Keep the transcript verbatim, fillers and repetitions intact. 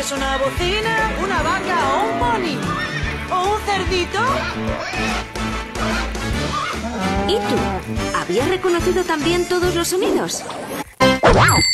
¿Es una bocina, una vaca o un pony? ¿O un cerdito? ¿Y tú? ¿Habías reconocido también todos los sonidos?